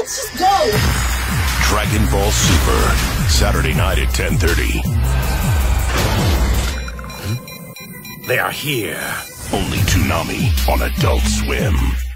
Let's just go. Dragon Ball Super, Saturday night at 10:30. They are here. Only Toonami on Adult Swim.